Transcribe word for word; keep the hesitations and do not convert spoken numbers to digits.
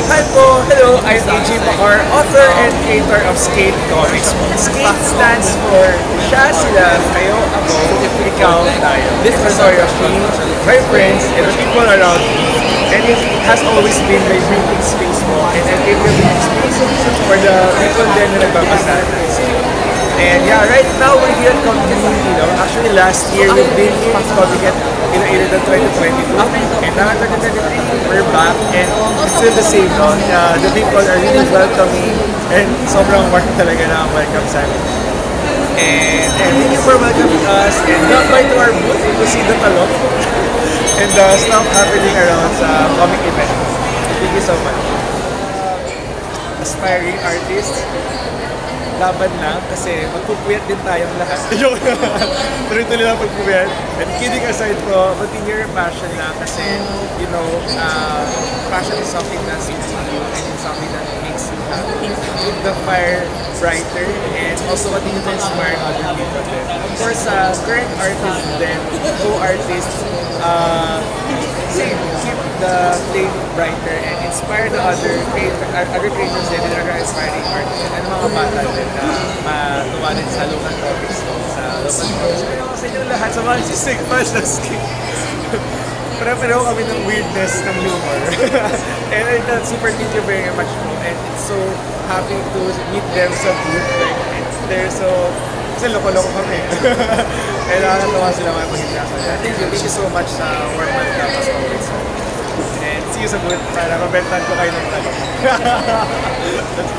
Hi po! Hello! I'm Aj Bacar, author and creator of Sskait comics. Sskait stands for Siya, Sila, Kayo, Ako, Ikaw, Tayo. This is a story of me, my friends, and the people around me. And it has always been my breathing space mo. And I give the breathing space for the people then na nagbabasa. And yeah, right now we're here at Komiket Event. Actually, last year we've been in Komiket Iloilo the twenty twenty-two. And now twenty twenty-three, we're back. And it's still the same, no? Uh, the people are really welcoming. And sobrang warm talaga na ang welcome sa amin. And, and thank you for welcoming us. And drop by to our booth to see the talok. And the uh, stuff happening around sa comic event. Thank you so much. Uh, aspiring artists, laban lang kasi magpupuyat din tayong lahat. Tuloy-tuloy lang pagpupuyat. And kidding aside po, continue your passion lang kasi, you know, uh, passion is something that's in you and it's something that makes you happy. Keep the fire brighter and also continue to inspire other people din. Of course, uh, current artists then, co-artists, uh, same, keep the flame brighter and inspire the other creators, other creators din that are inspiring artists and mga bata din na matuwa din sa local comics sa local comics. Pero sa inyo lahat, sa mga sisig fans ng Sskait. Pero-pero kami ng weirdness ng humor. And I uh, super thank you very much po. And it's so happy to meet them sa booth. Like, it's, they're so... Kasi loko-loko kami. Kaya nakakatawa sila mga pag-interact. Thank you. Thank you so much sa warm welcome as always. And see you sa booth para mabentan ko kayo ng talong.